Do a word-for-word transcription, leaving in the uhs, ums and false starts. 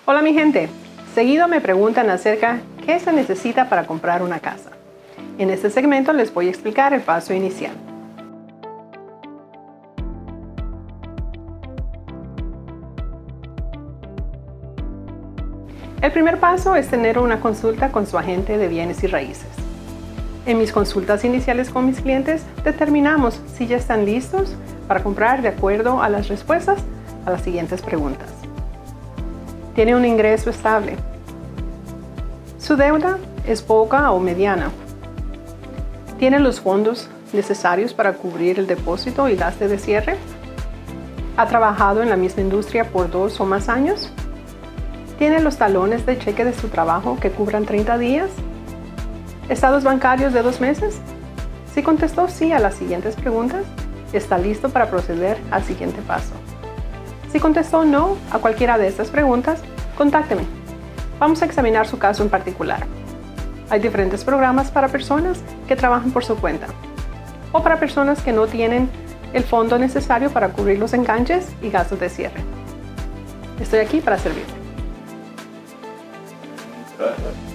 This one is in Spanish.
Hola mi gente, seguido me preguntan acerca de qué se necesita para comprar una casa. En este segmento les voy a explicar el paso inicial. El primer paso es tener una consulta con su agente de bienes y raíces. En mis consultas iniciales con mis clientes, determinamos si ya están listos para comprar de acuerdo a las respuestas a las siguientes preguntas. ¿Tiene un ingreso estable? ¿Su deuda es poca o mediana? ¿Tiene los fondos necesarios para cubrir el depósito y gasto de cierre? ¿Ha trabajado en la misma industria por dos o más años? ¿Tiene los talones de cheque de su trabajo que cubran treinta días? ¿Estados bancarios de dos meses? Si contestó sí a las siguientes preguntas, está listo para proceder al siguiente paso. Si contestó no a cualquiera de estas preguntas, contácteme. Vamos a examinar su caso en particular. Hay diferentes programas para personas que trabajan por su cuenta o para personas que no tienen el fondo necesario para cubrir los enganches y gastos de cierre. Estoy aquí para servirte. Gracias.